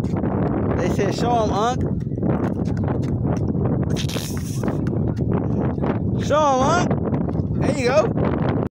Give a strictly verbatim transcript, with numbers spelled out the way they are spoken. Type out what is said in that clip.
They said, show him, Unc. Show him, Unc. There you go.